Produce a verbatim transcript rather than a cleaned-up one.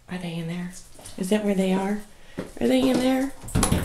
Are they in there? Is that where they are? Are they in there?